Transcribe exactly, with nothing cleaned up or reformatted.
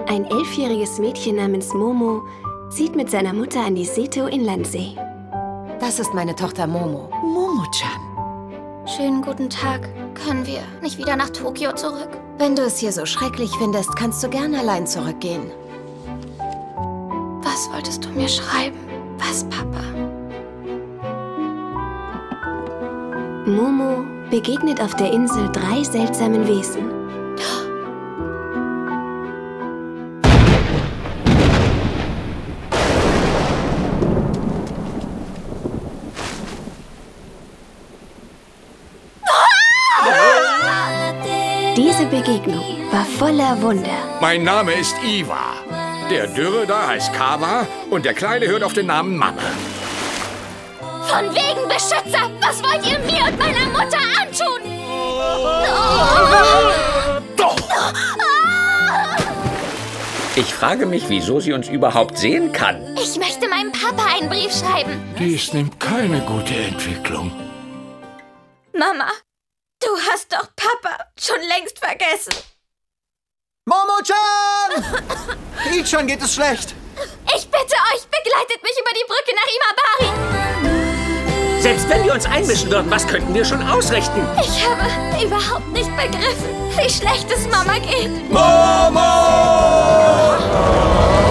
Ein elfjähriges Mädchen namens Momo zieht mit seiner Mutter an die Seto-Inlandsee. Das ist meine Tochter Momo. Momo-chan. Schönen guten Tag. Können wir nicht wieder nach Tokio zurück? Wenn du es hier so schrecklich findest, kannst du gern allein zurückgehen. Was wolltest du mir schreiben? Was, Papa? Momo begegnet auf der Insel drei seltsamen Wesen. Diese Begegnung war voller Wunder. Mein Name ist Iwa. Der Dürre da heißt Kawa und der Kleine hört auf den Namen Mama. Von wegen Beschützer! Was wollt ihr mir und meiner Mutter antun? Ich frage mich, wieso sie uns überhaupt sehen kann. Ich möchte meinem Papa einen Brief schreiben. Dies nimmt keine gute Entwicklung. Mama, du hast doch Papa schon längst vergessen. Momo-chan! Ichan geht es schlecht. Ich bitte euch, begleitet mich über die Brücke nach Imabari. Selbst wenn wir uns einmischen würden, was könnten wir schon ausrichten? Ich habe überhaupt nicht begriffen, wie schlecht es Mama geht. Momo!